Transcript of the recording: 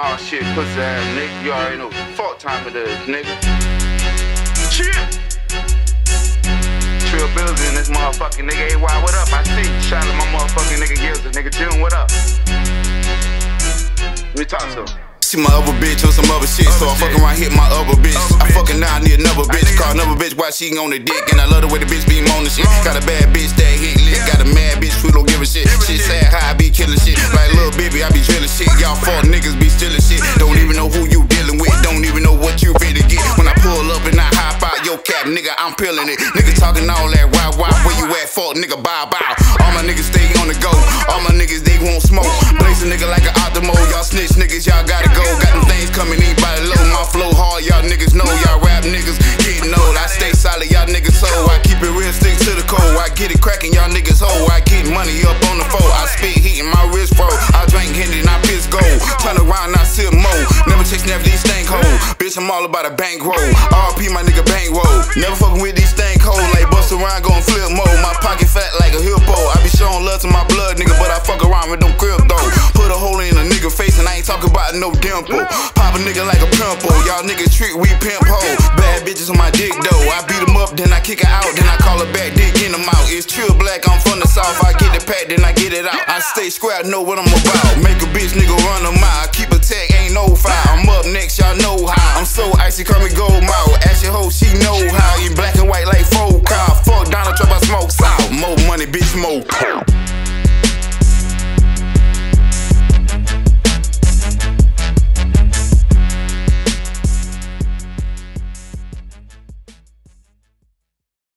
Oh shit, pussy ass nigga, you already know fuck time it is, nigga. Shit. Trill Bills in this motherfucking nigga. AY, what up? I see you. Shout out my motherfucking nigga Gills, nigga June, what up? Let me talk to him. See my other bitch on some other shit, so I fucking around hit my other bitch. I fucking now I need another bitch. Call another bitch while she on the dick, and I love the way the bitch be moaning shit. Got a bad bitch that hit lit, got a mad bitch who don't give a shit. Shit sad how I be killing shit, like little baby I be drilling shit. Y'all fuck niggas be stealing shit, don't even know who you dealing with, don't even know what you finna get. When I pull up and I hop out your cap, nigga I'm peeling it. Nigga talking all that wow, where you at, fuck nigga, bow. All my niggas stay on the go, all my niggas they won't smoke. Blaze a nigga like an Optimo, y'all snitch niggas, y'all gotta go. Got them things coming in by the low, my flow hard, y'all niggas know. Y'all rap niggas getting old, I stay solid, y'all niggas so. I keep it real, stick to the code, I get it cracking, y'all niggas hoe. I get money up on the phone, I spit heat in my wrist bro. I drink Henny and I piss gold, turn around and I sip more. Never chase never these stank hoes, bitch I'm all about a bankroll. RP my nigga bankroll, never fucking with these stank hoes. Like bust around gon' flip mode, my pocket fat like a hippo. I be showing love to my blood nigga, but I fuck around with them crypto. Put a hole in a nigga face and I ain't talking about no dimple. Pop a nigga like a pimple, y'all niggas trick, we pimp hoe. Bad bitches on my dick though, I beat them up, then I kick her out, then I call her back, dick in them out. It's Trill Black, I'm from the south, I get the pack, then I get it out. I stay square, know what I'm about. Make a bitch nigga run them out, I keep a tag